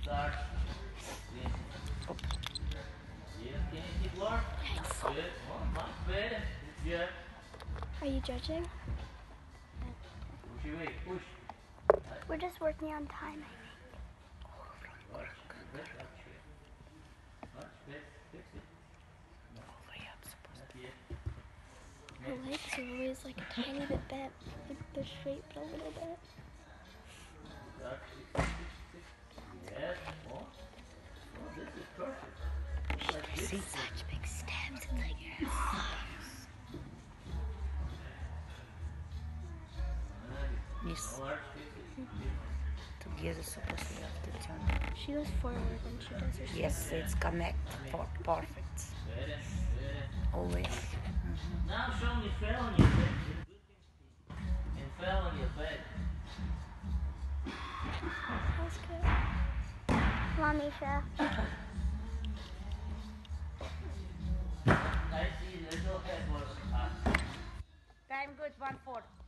Start. Op. Yeah, can you keep lower? Good. Oh, much better. Good job. Are you judging? Push your way. Push. We're just working on time, I think. Much better. Much better. Fix it. Not yet. Her legs are always like a tiny bit bent. Like they're straight but a little bit. Start. Fix. Yes. Oh, this is perfect. Like this. See? Such big steps. It's like Miss. Together supposedly after turn. she goes forward when she does her Yes, it's connect. Perfect. Better. Always. Now show me fell on your bed. And fell on your bed. That's good. Come on, Misha. I see little head was up. Time good, 1-4.